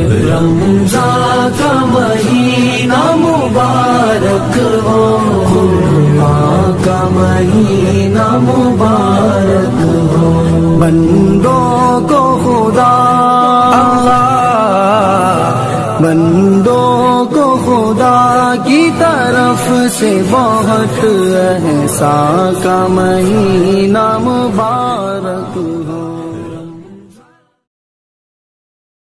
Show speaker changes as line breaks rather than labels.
रमज़ान का महीना मुबारक हो, खुर्मा का महीना मुबारक हो। बंदों को खुदा बंदों को खुदा की तरफ से बहुत एहसान का महीना मुबारक।